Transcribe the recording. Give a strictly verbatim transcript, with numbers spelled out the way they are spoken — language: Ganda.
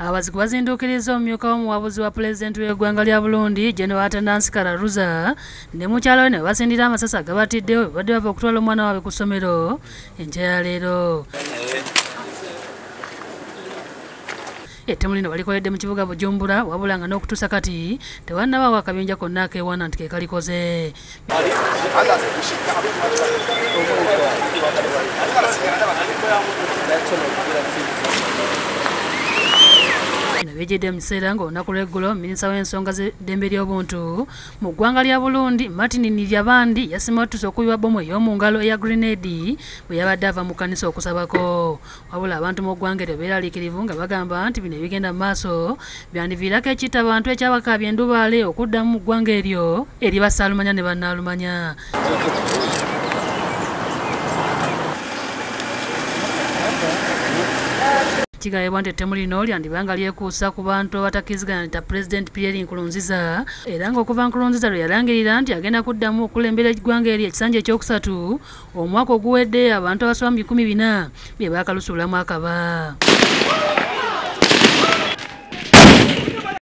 Abazigu bazindukiriza omumyuka w'omuwabuzi wa pulezidenti w'eggwanga lya Burundi General Athanase Kararuza ne mukyala we ne basindira amasasi agabatiddewo badde bava okutwala omwana waabwe ku ssomero enkya ya leero. Ettemu lino balikoledde mu kibuga Bujumbura wabula nga n'okutuusa kati tewannabaawo akabinja konna akeewaana nti ke kalikoze. Bijjidde mu kiseera ng'olunaku lw'eggulo minisita w'ensonga z'eddembe ly'obuntu mu ggwanga lya Burundi Martin Nivyabandi yasimattuse okubibwa bbomu ey'omu ngalo eya grenade bwe yabadde ava mu kkanisa okusabako. Wabula abantu mu ggwanga eryo beeraliikirivu nga bagamba nti bino ebigenda mu maaso byandiviirako ekitta abantu ekyabakaabya endubaale okuddamu mu ggwanga eryo eriba Ssaalumanya ne bannaalumanya. Kigambibwa nti ettemu lino lyandibanga lyekuusa ku bantu abatakkiriziganya nti Pulezidenti Pierre Nkurunziza era ng'okuva Nkurunziza lwe yalangirira nti agenda kuddamu okulembera eggwanga eri ekisanja ekyokusatu omwaka oguwedde abantu abasoba mu bikumi bina bye baakalusuulamu akaba.